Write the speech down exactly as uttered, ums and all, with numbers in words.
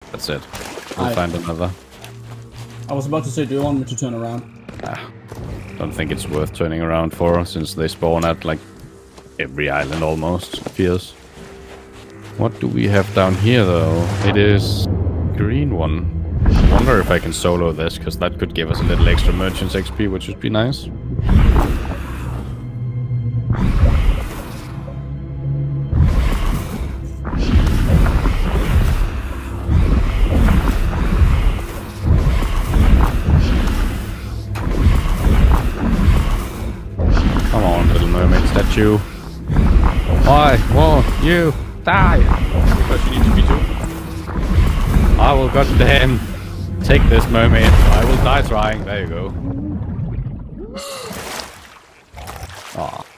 That's it. We'll I, find another. I was about to say, do you want me to turn around? Ah, don't think it's worth turning around for, since they spawn at like every island almost, it appears. What do we have down here though? It is green one. I wonder if I can solo this, because that could give us a little extra merchant's X P, which would be nice. Come on, little mermaid statue. Why won't you die? Because you need to be too. I will goddamn take this mermaid. I will die trying. There you go. Aw.